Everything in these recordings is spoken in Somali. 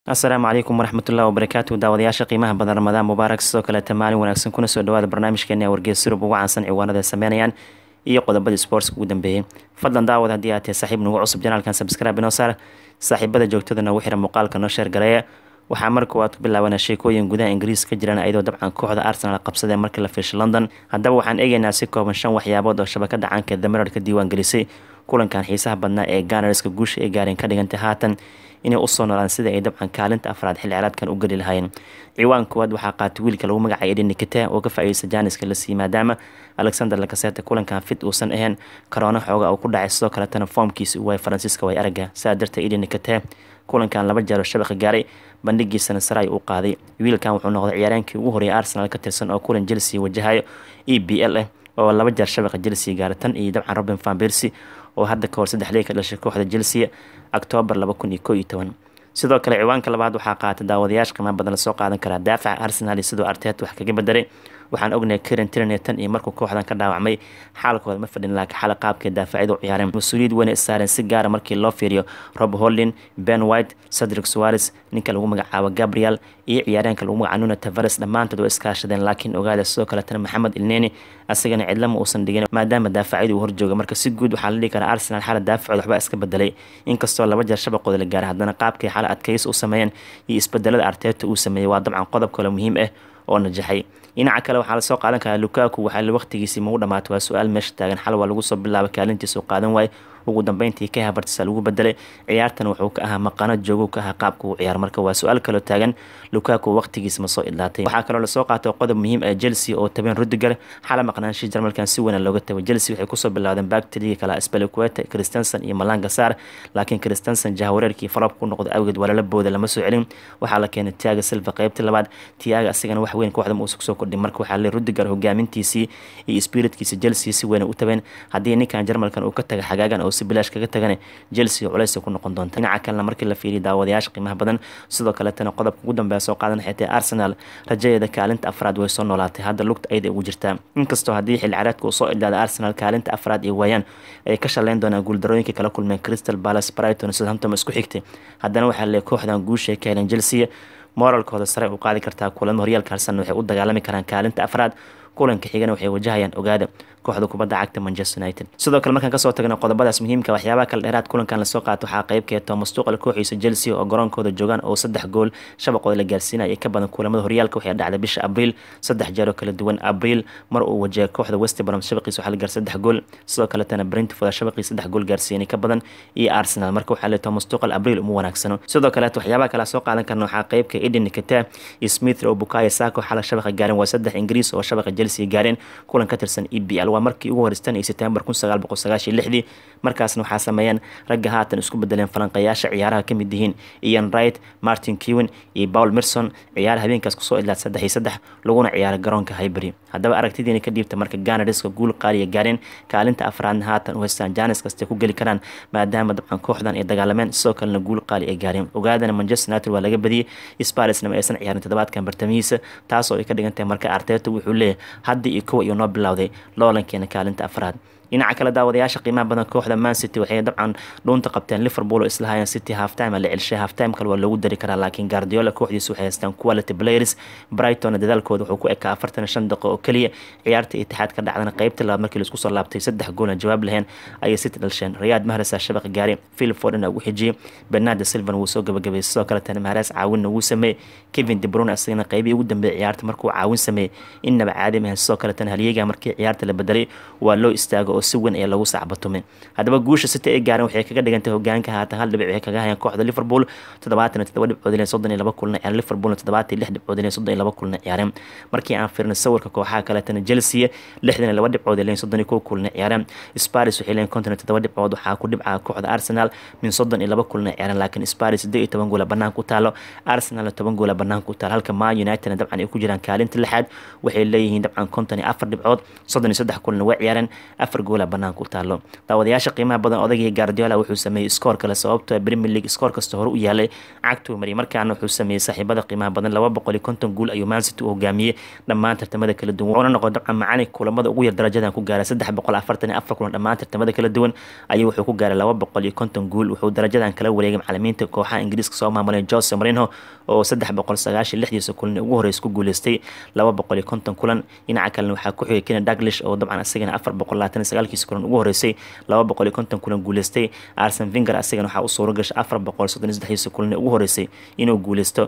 asalaamu calaykum waraxmatullahi wabarakaatu daawadayaasha qiimaha badan ramadaan mubaarak sidoo kaleeta maalin wanaagsan kuna soo dhawaada barnaamijkeena wargeys surub ugu caansan ciwaanada ay sameynayaan iyo qodobadii sportska ugu dambeeyey fadlan daawad haddii aad tahay saaxiib nagu cusub janaalkan subscribe inoo saar saaxiibada joogtada nagu xira muuqaalka noo sheer gareeya waxaa marka waad ku bilaabanaa sheekooyin gudaha ingiriis ka jiraan iyadoo dabcan kooxda arsenal qabsadee markii la fiishay london haddaba waxaan eegaynaa si kooban 5 waxyaabood oo shabakada caanka The Mirror ka diiwaan gelisay kulankan xiisaha badnaa ee Gunners-ka guusha ay gaareen ka dhigantay haatan inay u soo noolaan sida ay dabcan kaalinta afraad xilli ciyaareedkan u geli lahaayeen ciwaan koowaad waxaa qaatay wiilka lagu magacaabay Eddie Nketiah oo ka faa'iideysta Janiska la siiyay maadaama Alexander Lacazette kulankan fit uusan ahayn corona xooga uu ku dhacay sidoo kale tan formkiisa uu way Francisco way araga saa darteed Eddie Nketiah kulankan laba jeer oo shabaqa gaaray bandhigiisana saray u qaaday wiilkan wuxuu noqday ciyaaryahankii ugu horeeyay Arsenal ka tirsan oo kulan Chelsea wajahayo EPL oo laba jeer shabaqa Chelsea gaaray tan iyo dabcan Robin van Persie oo hadda ka hor 3 leey ka dhashay kooxda Chelsea October 2011 sidoo kale ciwaanka labaad waxaa qaatay daawadayaasha qiimo badan soo qaadan kara daafaca Arsenal sidoo Arteta wax kaga bedelay waxaan ognahay Kieran Tierney tan iyo markuu kooxdan ka dhaawacmay xaalkooda ma fadhin laakiin xal qaabka daafacyadu ciyaareen mas'uuliyad weyn saaran si gaar ah markii loo fiiriyo Rob Holding, Ben White, Cedric Soares, ninka lagu magacaabo Gabriel iyo ciyaaryahanka lagu magacaabo Nuno Tavares dhamaantood way iskaashadeen laakiin ogaada sidoo kale tan Mohamed Elneny asagana cidlama uusan dhigin maadaama daafacyadu hor jooga marka si guud waxaa la dhigi karaa Arsenal xal daafacooda waxba iska bedelay inkastoo laba jeer shabaqooda la gaaray haddana qaabkii xal adkays u sameeyeen iyo isbedelada Arteta uu sameeyay waa dabcan qodob kale muhiim ah oo najaxay dhinaca kale waxaa la soo qaadan karaa Lukaku waxaa la waqtigiisii ma u dhamaatay waa su'aal meesha taagan xal waa lagu soo bilaabay kaalintiisa oo qaadan waay ugu dambeyntii ka Havertz lagu bedelay ciyaartan wuxuu ka ahaa maqana joogo ka ahaa qaabka uu ciyaar marka waa su'aal kale taagan Lukaku waqtigiisa ma soo idlaatay waxaa kaloo la soo qaatay qodob muhiim ah Chelsea oo tabeen Rudiger xal maqnaanshihi Jarmalkan si weyn looga tabay Chelsea waxay ku soo bilaawdeen baagtadii kala Azpilicueta Christensen iyo Malanga Sarr laakiin Christensen jahawareerkii falab ku noqday awgeed wala la booday lama soo celin waxaa la keenay Thiago Silva qaybtii labaad Thiago asagana wax weyn kooxda uu soo kordhin marka waxaa la Rudiger hogaamintiisii iyo spiritkiisa Chelsea si weyn u tabeen haddii ninkan Jarmalkan uu ka tagay xagaagan oo si bilaash kaga tagana Chelsea culays ku noqon doonta dhinaca kale markii la fiiriyo daawadayaasha qiimaha badan sidoo kale tan qodobka ugu dambeeya soo qaadan xitay Arsenal rajadeeda kaalinta afraad way soo noolaatay hadda lugta ayda ugu jirtaa inkastoo haddii xil ciyaareedku uu soo idlaada Arsenal kaalinta afraad ay waayaan ay ka shaleyn doonaan guuldarooyinka kala kulmeen Crystal Palace, Brighton, Southampton isku xigtay haddana waxaa la kooxdan guusha ka heleen Chelsea moralkooda sare u qaadi kartaa kulamada horyaalka Arsenal waxay u dagaalami karaan kaalinta afraad kulanka xigana waxay wajahayaan ogaada kooxda kubadda cagta Manchester United sidoo kale markaan ka soo tagno qodobadaas muhiimka waxyaabaha kala dheeraad kulankan la soo qaato waxaa qayb ka ah Thomas Tuchel kooxiisa Chelsea oo garoonkooda joogan oo 3 gool shabaqooda la gaarsiinay ka badan kulamada horyaalka waxay dhacday bisha Abriil 3 jeer oo kala duwan Abriil mar uu wajahay kooxda West Brom shabaqiisa waxa la gaar 3 gool sidoo kale tan Brentford shabaqiisa 3 gool gaarsiinay ka badan iyo Arsenal marka waxaa la Thomas Tuchel Abriil uma wanaagsano sidoo kale waxyaabaha kala soo qaadan karno waxaa qayb ka Eddie Nketiah Smith Rowe Bukayo Saka xal shabaqa gaarin waa 3 Ingiriis oo shabaqa Chelsea gaareen kulan ka tirsan EPL waa markii ugu horeysay September 1996 markaasna waxaa sameeyeen ragga haatan isku bedeleen falanqayaasha ciyaaraha ka mid yihiin Ian Wright, Martin Keown iyo Paul Merson ciyaar habeenkaas ku soo idlaad 3-3 laguna ciyaar garoonka Highbury haddaba aragtidiina ka dhiibta marka Gunners-ka guul qaaliya gaareen kaalinta afraadna haatan u haystaan Janiska kasta ku gali karaan maadaama dabcan kooxdan ay dagaalameen sidoo kalena guul qaali ay gaareen ogaadana Manchester United waa laga badiyay Spurs ma aysan ciyaarin toddobaadkan bartamihiisa taas oo ay ka dhigantahay marka Arteta wuxuu leeyahay hadda iyo kuwa iyo noo bilowday loolankeena kaalinta afraad dhinaca kale daawadayaasha qiimaha badan kooxda Man City waxay dabcan dhuunta qabteen Liverpool oo isla hayaan City half time la celshay half time kale waa loogu dari karaa laakiin Guardiola kooxdiisu waxay haystaan quality players Brighton dadaalkooda wuxuu ku ekaa 45 daqiiqo oo kaliya ciyaarta Itixaad ka dhacdana qaybta labaad markii la isku soo laabtay 3 gool jawaab lahayn ayay City dhalsheen Riyad Mahrez shabaqa gaaray Phil Foden ugu xijiyay Bernardo Silva wuu soo gabagabay sidoo kale tan Mahrez caawin ugu sameeyay Kevin De Bruyne asagana qaybtii ugu dambeeyay ciyaarta markuu caawin sameeyay inaba caadi ma sidoo kale tan halyeega markii ciyaarta la bedelay waa loo istaago oo si weyn ee lagu sacbatumay haddaba guusha City ay gaareen waxay kaga dhigantay hogaanka haatan hal dhibic waxay kaga hayaan kooxda Liverpool 77 dhibcood ilaa 32 kulan Liverpool 76 dhibcood ilaa 32 kulan ciyaareen markii aan fiirno sawirka kooxaha kale tan Chelsea 62 dhibcood ilaa 31 kulan ciyaareen Spurs waxay leeyihiin 57 dhibcood waxaa ku dhibca kooxda Arsenal min 32 kulan ciyaareen laakiin Spurs 18 gool banaan ku taalo Arsenal 10 gool banaan ku taalo halka Man United dabcan ay ku jiraan kaalinta lixaad waxay leeyihiin dabcan 54 dhibcood 33 kulan way ciyaareen 4 goola banaanka u taalo. daawadayaasha qiimaha badan odagii Guardiola wuxuu sameeyay score kale sababtoo Premier League score kasta hore u yaalay cagtu mari markaana wuxuu sameeyay saaxiibada qiimaha badan 250 gool ayuu Man City u hogaamiyay dhammaan tartamada kala duwan oo noqon dabcan macani kulamada ugu yar darajadan ku gaaray 344 kulan dhammaan tartamada kala duwan ayuu wuxuu ku gaaray 250 gool wuxuu darajadan kala wareegay macallimiinta kooxaha Ingiriiska soo maamulay Jose Mourinho oo 396 kulan ugu horeysay ku guuleystay 250 kulan dhinaca kale waxaa ku xigay Kenny Dalglish oo dabcan asagana 429 kulan ugu horeysay 250 kulan guuleystay. Arsene Wenger asagana waxaa u suura gashay 433 kulan ugu horeysay inuu guuleysto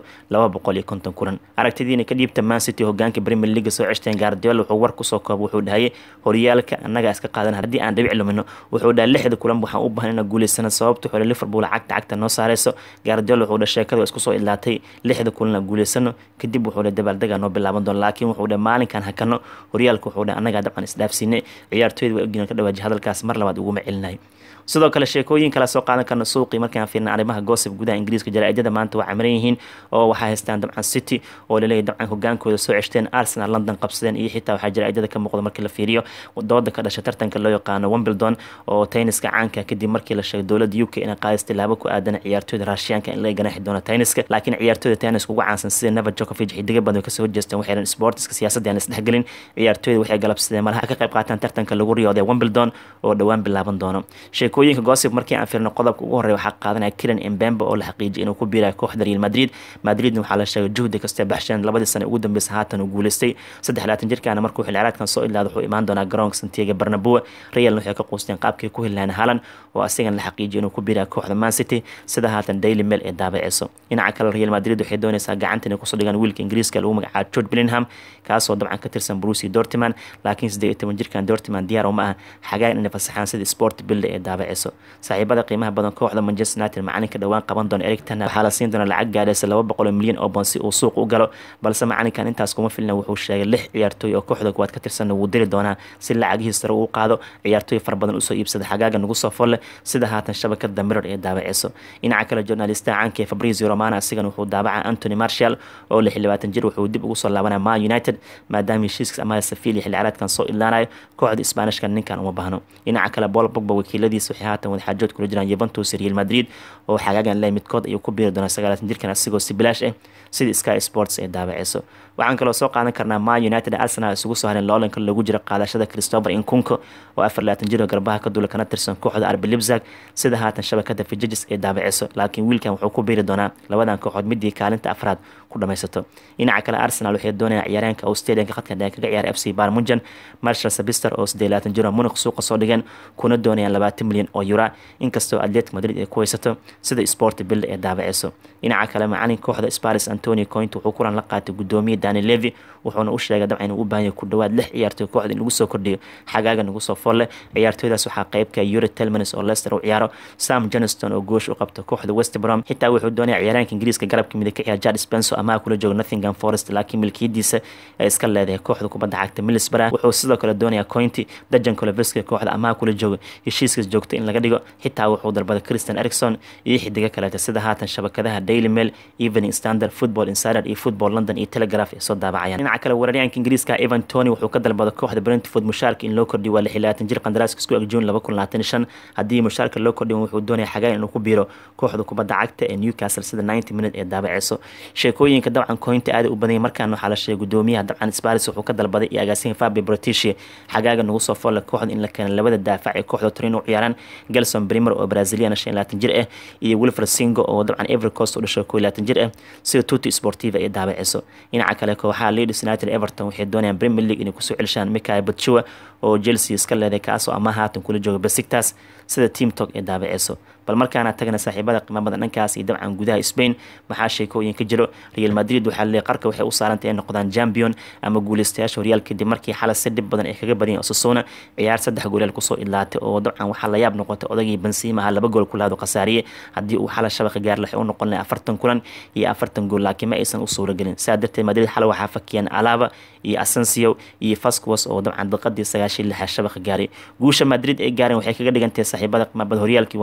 250 kulan. aragtidiina ka dhiibta Man City hogaanka Premier League soo ceshteen Guardiola wuxuu war ku soo koob wuxuu dhahay horyaalka annaga iska qaadan haddii aan dhibic lumino wuxuu dhahay 6 kulan waxaan u baahan inaan guuleysano sababtoo xulay Liverpool cagta noo saareyso. Guardiola wuxuu dhahay sheekadu isku soo ilaatay 6 kulan guuleysano kadib wuxuu dhahay dabaaldega noo bilaaban doona laakiin wuxuu dhahay maalinkan hakano horyaalka wuxuu dhahay annaga dabcan isdhaafsinay ciyaartooyda way ogyihiin ka dhawaajay hadalkaas mar labaad ugu ma celinay. sidoo kale sheekooyin kala soo qaadan karna suuqii markaan fiirna arrimaha gossip gudaha Ingiriiska jaraa'idada maanta waa camiran yihiin oo waxaa haystaan dabcan City oo la leeyahay dabcan hogaankooda soo ceshteen Arsenal London qabsadeen iyo xitaa waxaa jaraa'idada ka muuqda markii la fiiriyo dooda ka dhashay tartanka loo yaqaano Wimbledon oo tenniska caanka kadib markii la sheegay dowladda UK inay qaadistay laabo ku aadan ciyaartooyda Russianka in laga ganaaxi doono tenniska laakiin ciyaartooyda tenniska ugu caansan sida Novak Djokovic xidiga badan ka soo jeesteen waxay sportska siyaasadda aan isdhexgelin ciyaartooyda waxay galabsadeen malaha ka qayb qaataan tartanka lagu riyooday Wimbledon oo dhawaan bilaaban doono. sheekooyinka gossip markii aan fiirno qodobka ugu horeeya waxaa qaadanaya Kylian Mbappe oo la xaqiijiyay inuu ku biiray kooxda Real Madrid. Madrid waxaa la sheegay juhdi kasta baxshan labadii sano ugu dambeysay haatan uu guuleystay 23 jirkaana markuu xil ciyaareedkan soo ilaado wuxuu imaan doonaa garoonka Santiago Bernabeu. Real waxay ka qoosteen qaabkii ku helaan Haaland oo asagan la xaqiijiyay inuu ku biiray kooxda Man City sida haatan Daily Mail ee daabaceyso. dhinaca kale Real Madrid waxay doonaysaa gacanta inay ku soo dhigaan wiilka Ingiriiska lagu magacaabo Jude Bellingham kaasoo dabcan ka tirsan Borussia Dortmund laakiin 18 jirkan Dortmund diyaar uma aha xagaan inay fasaxaan sida Sport Bild ee daabaceyso. saaxiibada qiimaha badan kooxda Manchester United macalinka dhawaan qaban doona Erik ten Hag waxaa la siin doona lacag gaadhaysa 200 milyan oo pound si uu suuq u galo balse macalinkan intaas kuma filna wuxuu sheegay 6 ciyaartooy oo kooxda kuwaad ka tirsan uu diri doonaa si lacagihiisa sare u qaado ciyaartooy far badan u soo iibsada xagaaga nagu soo folle sida haatan shabakada Mirror ee daabaceyso. dhinaca kale journalista caanka ee Fabrizio Romano asigan wuxuu daabacay Anthony Martial oo 26 jir wuxuu dib ugu soo laabanaa Man United maadaama heshiiska ama Sevilla xil ciyaareedkan soo ilaanayo kooxda Isbaanishka ninkan uma baahno. dhinaca kale Paul Pogba wakiiladiisa waxay haatan wada xaajood kula jiraan Juventus Real Madrid oo xagaagan leh midkood ayuu ku biiri doona 29 jirkan asigoo si bilaash ah sida Sky Sports ee daabaceyso. waxaan kaloo soo qaadan karnaa Man United Arsenal isugu soo hareen loolanka lagu jira qaadashada Christopher Nkunku oo 24 jir oo garbaha ka duula kana tirsan kooxda RB Leipzig sida haatan shabakada Fidjis ee daabaceyso laakiin wiilkan wuxuu ku biiri doonaa labadan kooxood midii kaalinta afraad ku dhameysato. dhinaca kale Arsenal waxay doonayaan ciyaaryahanka Australian ka khadka kaga ciyaar FC Bayern Munchen Marcel Sabitzer oo 28 jir oo Munich suuqa soo dhigeen kuna doonayaan 20 milyan oo euro inkastoo Atletico Madrid ay ku haysato sida Sport Bild ee daabaceyso. dhinaca kale macalin kooxda Spurs Antonio Conte wuxuu kulan la qaatay gudoomiye Daniel Levy wuxuuna u sheegay dabcan inuu u baahan yahay ku dhawaad 6 ciyaartooy kooxda in lagu soo kordhiyo xagaaga nagu soo folle ciyaartooydaas waxaa qayb ka Yuri Tielemans oo Leicester u ciyaaro Sam Johnston oo goosh u qabta kooxda West Brom xitaa wuxuu doonaya ciyaaraanka Ingiriiska garabka mid ka ciyaar Jadon Spencer ama kula jooga Nottingham Forest laakiin milkiidiisa ay iska leedahay kooxda kubadda cagta Middlesbrough. wuxuu sidoo kale doonaya Conte Dejan Kulusevski kooxda ama kula jooga heshiiskiisa joogto in laga dhigo xitaa wuxuu dalbaday Christian Eriksen iyo xidiga kale sida haatan shabakadaha Daily Mail, Evening Standard, Football Insider iyo Football London iyo Telegraph ee soo daabacayaan. dhinaca kale weeraryahanka Ingiriiska Ivan Toney wuxuu ka dalbaday kooxda Brentford mushaarka in loo kordhiyo waa 26 jir qandaraaska isku eg June 2025 haddii mushaarka loo kordhiyo wuxuu doonaya xagaa inuu ku biiro kooxda kubadda cagta ee Newcastle sida 90 minute ee daabaceyso. sheekooyinka dabcan Conte aad u badan markaan waxaa la sheegay gudoomiyaha dabcan Spurs wuxuu ka dalbaday iyo agaasiin Fabio Bertocci xagaaga nagu soo folle kooxda in la keeno labada daafac ee kooxda Torino u ciyaaraan Gelson Bremer oo Brazilian 25 jir ah iyo Wilfred Singo oo dabcan Ivory Coast u dhashay 22 jir ah sida Tutti Sportiva ee daabaceyso. dhinaca kale kooxaha Leeds United Everton waxay doonayaan Premier League inay ku soo celishaan Mikhail Batshuayi oo Chelsea iska leedahay kaasoo ama haatan kula jooga Besiktas sida Team Talk ee daabaceyso. bal markaana tagana saaxiibada qiimo badan dhankaas iyo dabcan gudaha Spain maxaa sheekooyin ka jiro. Real Madrid waxaa leeyahay qarka waxay u saarantay inay noqdaan champion ama guuleystayaasha horyaalka kadib markii xalay si dhib badan ay kaga badiyeen Osasuna ciyaar 3 gool ku soo ilaatay oo dabcan waxaa la yaab noqotay odagii Benzema 2 gool ku laado khasaariye haddii uu xalay shabaq gaar leh u noqon lahaa 40 kulan iyo 40 gool laakiin ma aysan u suura galin. Saadarte Madrid xalay waxaa fakiyeen Alaba iyo Asensio iyo Vasquez oo dabcan daqiiqadii 96 shabaq gaaray. guusha Madrid ay gaareen waxay kaga dhigantay saaxiibada qiimo badan horyaalkii waaba la tageen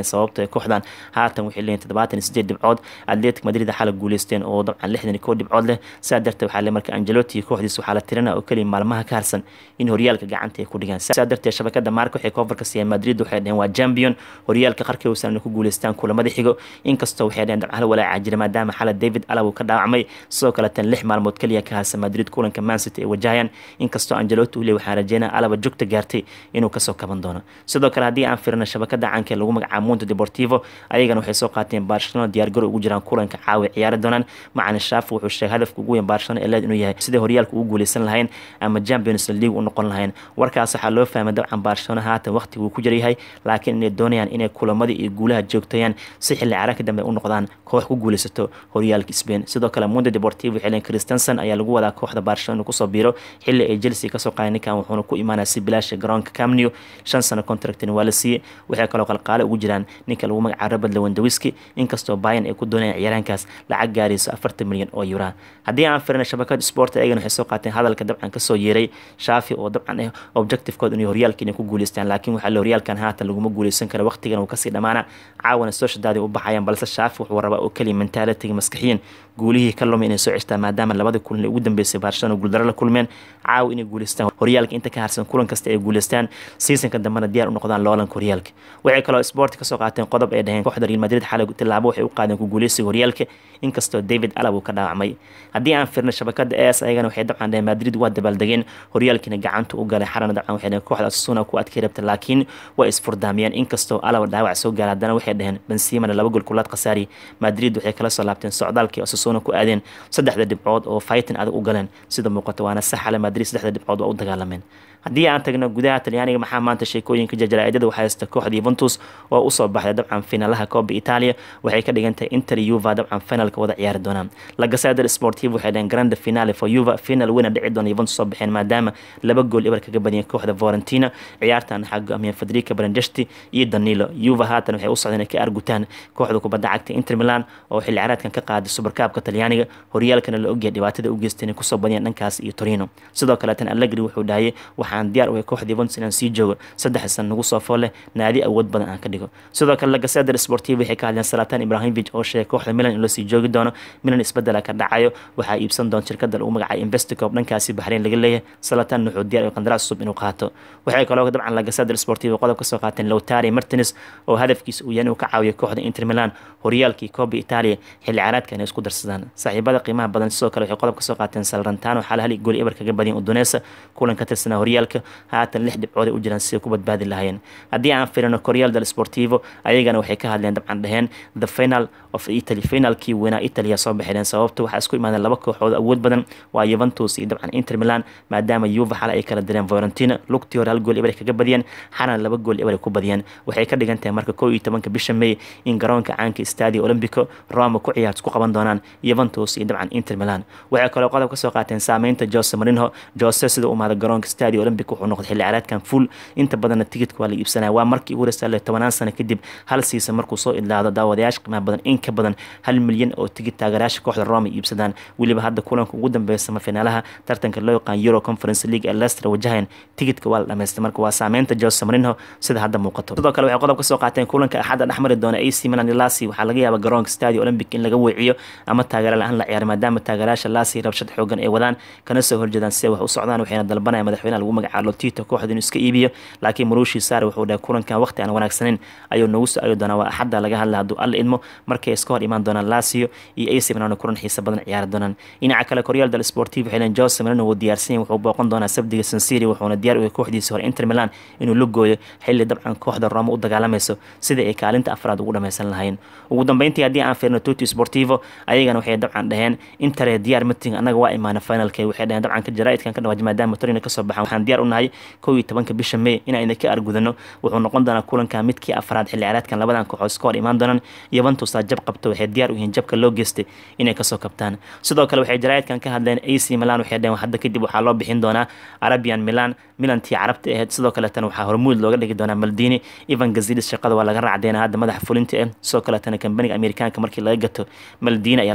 sababtoo ee kooxdan haatan waxay leeyihiin 78 dhibcood. Atletico Madrid xal guuleysteen oo dabcan 61 dhibcood leh. Sidaa darteed waxaa marka Ancelotti kooxdiisa waxaa la tirinaa oo kaliya maalmaha ka harsan in horyaalka gacanta ay ku dhigaan. Sidaa darteed shabakada Marca waxay coverka siiyeen Madrid waxay dhaheen waa champion horyaalka qarkii uu sanad ku guuleystaan kulamada xigo. Inkastoo waxay dhaheen dabcan hal walaac jira maadaama xal David Alaba ka dhaawacmay sidoo kale tan 6 maalmood kaliya ka harsan Madrid kulanka Man City ay wajahayaan. Inkastoo Ancelotti uu leeyahay waxaa rajeynaa Alaba joogta gaartay inuu ka soo kaban doono. Sidoo kale haddii aan fiirino shabakada caanka lagu magacaabo Mundo Deportivo ayagana waxay soo qaateen Barcelona diyaar garow ugu jiraan kulanka caawa ciyaari doonaan. Macallin Xavi wuxuu sheegay hadafka ugu weyn Barcelona ee leed inuu yahay sidii horyaalka ugu guuleysan lahayn ama Champions League u noqon lahayn. Warkaas waxaa loo fahmay dabcan Barcelona haatan waqtigu ku jiryahay laakiin inay doonayaan inay kulamadii iyo guulaha joogtayaan si xilli ciyaareedka dambe u noqdaan koox ku guuleysato horyaalka Spain. Sidoo kale Mundo Deportivo xilli Christensen ayaa lagu wadaa kooxda Barcelona ku soo biiro xilli ay Chelsea ka soo qaadeen ninkan wuxuuna ku imaanaa si bilaash garoonka Camp Nou 5 sano contract waa la siiyay. waxay kaloo qalqaale ugu jiraan ninka lagu magacaabo Robert Lewandowski inkastoo Bayern ay ku doonayaan ciyaaraankaas lacag gaarayso 40 milyan oo euro. haddii aan fiirino shabakada sport ayagana waxay soo qaateen hadalka dabcan ka soo yeeray Xavi oo dabcan objective-kooda inuu horyaalka inay ku guuleystaan laakiin waxaa la horyaalkan haatan laguma guuleysan karo waqtigan uu kasii dhamaana caawana soo shadaadi u baxayaan balse Xavi wuxuu rabaa oo kaliya mentality maskaxiyan guulihii ka lumay inay soo ceshtaan maadaama labada kulan ugu dambeysay Barcelona guuldaro la kulmeen caaw inay guuleystaan horyaalka inta ka harsan kulan kasta ay guuleystaan seasonka dambana diyaar u noqdaan loolanka horyaalka. waxay kaloo sport ka soo qaateen qodob ay dhaheen kooxda Real Madrid xalay tilaabo waxay u qaadeen ku guuleysiga horyaalka inkastoo David Alaba ka dhaawacmay. haddii aan fiirno shabakada AS ayagana waxay dabcan dhaheen Madrid waa dabaaldegeen horyaalkina gacanta u galay xarana dabcan waxay dhaheen kooxda Osasuna ku adkay rabta laakiin way isfurdaamiyeen inkastoo Alaba dhaawac soo gaaray haddana waxay dhaheen Benzema 2 gool kulaad qasaari. Madrid waxay kala soo laabteen socdaalkii Osasuna ku aadeen 3 dhibcood oo fighting adag u galeen sida muuqato waana saxale Madrid 3 dhibcood oo u dagaalameen. haddii aan tagno gudaha Talyaaniga maxaa maanta sheekooyinka jajaraa'idada waxaa haysta kooxda Juventus oo u soo baxday dabcan finaalaha Coppa Italia waxay ka dhigantay Inter Juve dabcan finalka wada ciyaari doonaan. La Gazzetta dello Sportivo waxay dhaheen grande finale for Juve final wina dhici doona Juventus soo baxeen maadaama 2 gool ibar kaga badiyeen kooxda Fiorentina ciyaartan xagga ameen Federico Brandesti iyo Danilo. Juve haatan waxay u socdeen ka argutaan kooxda kubadda cagta Inter Milan oo xilli ciyaareedkan ka qaaday Super Cup-ka Talyaaniga horyaalkana la ogyahay dhibaatada u geysteen ku soo badiyeen dhankaas iyo Torino. sidoo kale tan Allegri wuxuu dhahay waxaan diyaar u yahay kooxda Juventus inaan sii joogo 3 sano nagu soo foole naadi awood badan aan ka dhigo. sidoo kale La Gazzetta dello Sportivo waxay ka hadleen Zlatan Ibrahimovic oo sheegay kooxda Milan in la sii joogi doono. Milan isbedel ka dhacayo waxaa iibsan doonta shirkadda lagu magacaabo Investicop dhankaasi Bahrain laga leeyahay. Zlatan wuxuu diyaar u yahay qandaraas cusub inuu qaato. waxay kaloo dabcan La Gazzetta dello Sportivo qodob ka soo qaateen Lautaro Martinez oo hadafkiisa uu yahay inuu ka caawiyo kooxda Inter Milan horyaalkii Coppa Italia xilli ciyaareedkan ay isku darsadaan. saaxiibada qiimaha badan sidoo kale waxay qodob ka soo qaateen Salernitano xal hal gool ibar kaga badiyeen Udinese kulan ka tirsan horyaalka haatan 6 dhibcood u jiraan si ku badbaadi lahaayeen. haddii aan fiirino Corriere dello Sportivo ayagana waxay ka hadleen dabcan dhaheen the final of Italy finalkii weynaa Italia soo baxeen sababtoo waxa isku imaadeen laba kooxood awood badan waa Juventus iyo dabcan Inter Milan maadaama Juve xal ay kala direen Fiorentina lugtii hore hal gool ibar kaga badiyeen xaran 2 gool ibar ku badiyeen. waxay ka dhigan tahay marka 11 bisha May in garoonka caanka Stadio Olimpico Roma ku ciyaarto ku qaban doonaan Juventus iyo dabcan Inter Milan. waxay kaloo qodob ka soo qaateen saameynta Jose Mourinho sida uu maada garoonka Stadio Olimpico wuxuu noqday xilli ciyaareedkan full inta badan tigidhka waa la iibsanaa waa markii ugu horeysay 10 sano kadib hal season markuu soo idlaado daawadayaasha qiimaha badan in ka badan 1 milyan oo tigidh taageerayaasha kooxda Roma iibsadaan. waliba hadda kulanka ugu dambeeya semifinalaha tartanka loo yaqaan Euro Conference League ee Leicester wajahayn tigidhka waa la dhameystay marka waa saameynta Jose Mourinho sida hadda muuqato. sidoo kale waxay qodob ka soo qaateen kulanka axadda dhexmari doona AC Milan iyo Lazio waxaa laga yaabaa garoonka Stadio Olimpic in laga weeciyo ama taageero la'aan la ciyaaro maadaama taageerayaasha Lazio rabshad xoogan ay wadaan kana soo horjeedaan si wax u socdaan waxayna dalbanayaan madaxweynaha lagu magacaabo Tito kooxda inuu iska iibiyo laakiin Maroushi Sarri wuxuu dhahay kulankan waqti aan wanaagsaneyn ayuu nagu soo ayo doonaa waa axadda laga hadlaa hadduu alla idmo markay iska hor imaan doonaan Lazio iyo AC Milan kulan xiiso badan ciyaari doonaan. dhinaca kale Corriere dello Sportivo waxay leeyihiin Jose Mourinho uu diyaarsan wuxuu booqan doonaa sabdiga San Siro wuxuuna diyaar u yahay kooxdiisa hore Inter Milan inuu la gooyo xilli dabcan kooxda Roma u dagaalamayso sida ay kaalinta afraad ugu dhameysan lahayn. ugu dambeyntii haddii aan fiirno Tutti Sportivo ayagana waxay dabcan dhaheen Inter diyaar meeting anaga waa imaana finalkay waxay dhaheen dabcan ka jaraa'idkan ka dhawaaj maadaama Torino ka soo baxaan waxaan diyaar u nahay 11 bisha May inaan ka argudano wuxuu noqon doonaa kulanka midkii afraad xilli ciyaareedkan labadan kooxood iska hor imaan doonaan. Juventus jab qabto waxay diyaar u yihiin jabka loo geystay inay ka soo kabtaan. sidoo kale waxay jaraa'idkan ka hadleen AC Milan waxay dhaheen hadda kadib waxaa loo bixin doonaa Arabian Milantii carabta ahayd sidoo kale tan waxaa hormuud looga dhigi doonaa Maldini Ivan Gazidis shaqada waa laga raacdeena hadda madaxa fulinta sidoo kale tan kambaniga Amerikaanka markii laga gato Maldini ayaa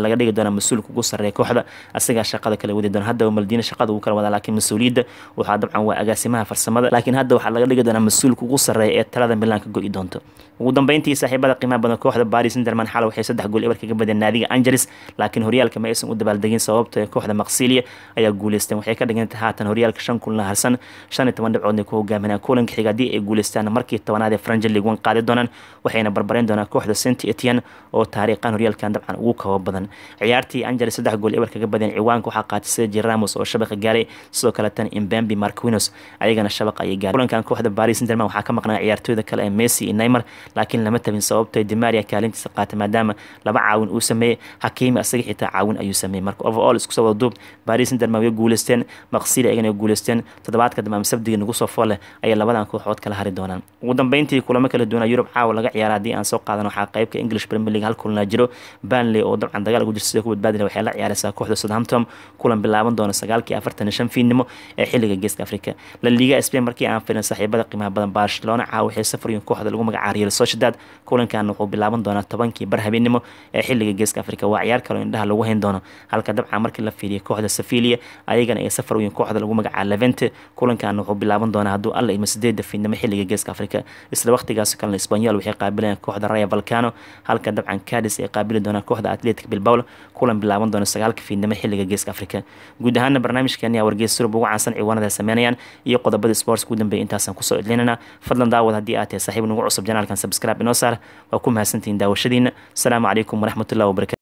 laga dhigi doonaa mas-uulka ugu sarreeya kooxda asigaa shaqada kala wadi doona hadda Maldini shaqada uu kala wadaa laakiin mas-uuliyadda waxaa dabcan waa agaasimaha farsamada laakiin hadda waxaa laga dhigi doonaa mas-uulka ugu sarreeya ee talada Milan ka go'i doonto ugu dambeyntii saaxiibada qiimaha badan kooxda Paris Saint-Germain xal waxay 3 gool ebar kaga badeen naadiga Angers laakiin horyaalka ma aysan u dabaaldegin sababtoo kooxda Marseille ayaa guuleysteen waxay ka dhigantay haatan horyaalka 5 kulan harsan 15 dhibcood ku hogaaminayaan kulanka xiga hadii ay guuleystaan markii 10aad ee French League 1 qaadi doonaan waxayna barbareen doonaan kooxda Saint-Etienne oo taariikhan horyaalkan dabcan ugu koob badan ciyaartii Angers 3 gool ebar kaga badeen ciwaanka waxaa qaatay Sergio Ramos oo shabaqa gaaray sidoo kale tan Mbappe Marquinhos ayagana shabaqa ay gaaray kulankan kooxda Paris Saint-Germain waxaa ka maqnaa ciyaartooyda kale ee Messi iyo Neymar laakiin lama tabin sababtoo Di Maria kaalintiisa qaatay maadaama laba caawin uu sameeyay Hakimi asaga xitaa caawin ayuu sameeyay marka overall isku soo wada duub Paris Saint-Germain way guuleysteen Marseille ayagana guuleysteen toddobaadka dambe sabtiga nagu soo fool ay labadan kooxood kala hari doonaan ugu dambeyntii kulamo kala duwan Europe caawa laga ciyaaray hadii aan soo qaadano waxa qaybka English Premier League hal kulan jiro Burnley oo dabcan dagaal ugu jirtay ku badbaadinay waxay la ciyaaraysaa kooxda Southampton kulan bilaaban doona 9:45 fiidnimo ee xilliga Geeska Afrika La Liga Spain markii aan filan saaxiibada qiimaha badan Barcelona caawa waxay safariyeen kooxda lagu magacaabo Real Sociedad kulankan wuxuu bilaaban doonaa 10kii bar habeenimo ee xilliga Geeska Afrika waa ciyaar kale indhaha lagu hayn doono halka dabcan markii la fiiriyo kooxda Sevilla ayagana ay safar weyn kooxda lagu magacaabo Levante kulankan wuxuu bilaaban doonaa haduu alla ima 8 fiidnimo xilliga Geeska Afrika isla waqtigaas kale Espanyol waxay qaabilayaan kooxda Rayo Vallecano halka dabcan Cadiz ay qaabili doonaan kooxda Athletic Bilbao kulan bilaaban doona 9 fiidnimo xilliga Geeska Afrika guud ahaan barnaamijkeena ayaa wargeys Yurub ugu caansan ciwaanada sameynayaan iyo qodobada sports ku dambeeyay intaasan ku soo idlinana fadlan daawad hadii aad tahay saaxiib nagu cusub janaalkan subscribe inoo saar waa ku mahadsantiin daawashadiina assalaamu calaykum waraxmatullaahi wabarakaatuh